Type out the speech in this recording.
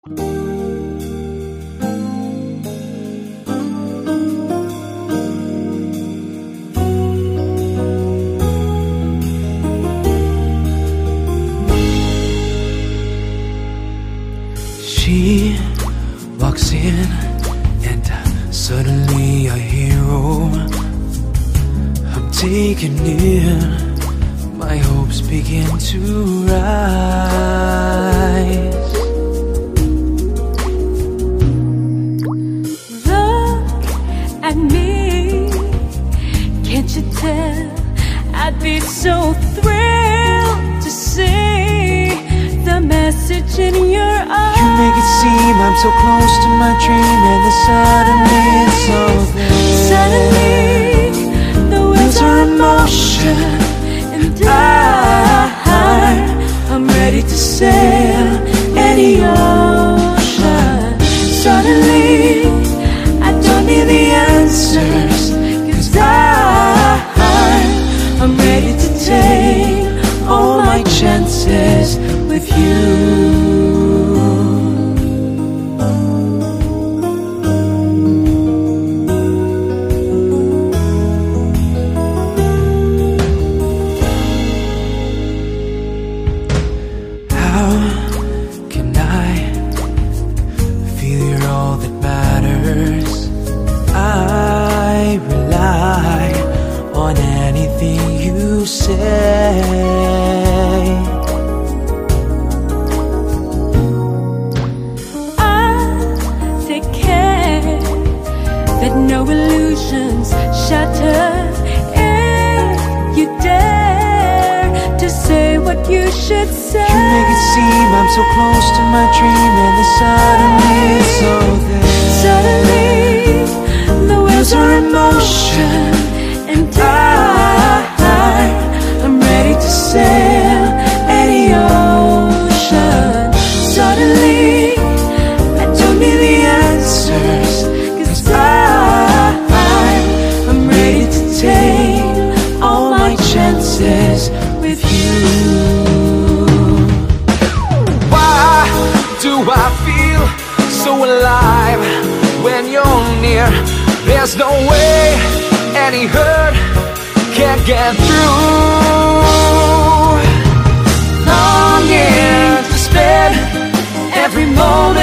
She walks in and suddenly a hero. I'm taken in, my hopes begin to rise. Look at me, can't you tell? I'd be so thrilled to see the message in your eyes. You make it seem I'm so close to my dream, and then suddenly it's all there. Suddenly the wheels are in motion, and I'm ready to sail any ocean. Suddenly I don't need the answers, 'cause I'm ready to take all my chances with you. How can I feel you're all that matters? I rely on anything you say. I'll take care that no illusions shatter if you dare to say what you should say. You make it seem I'm so close to my dream, and then suddenly it's all there. Suddenly the wheels are in motion, and I'm ready to sail any ocean. Suddenly I don't need the answers, 'cause I'm ready to take all my chances with you. Why do I feel so alive when you're near? There's no way any hurt can get through. Longing to spend every moment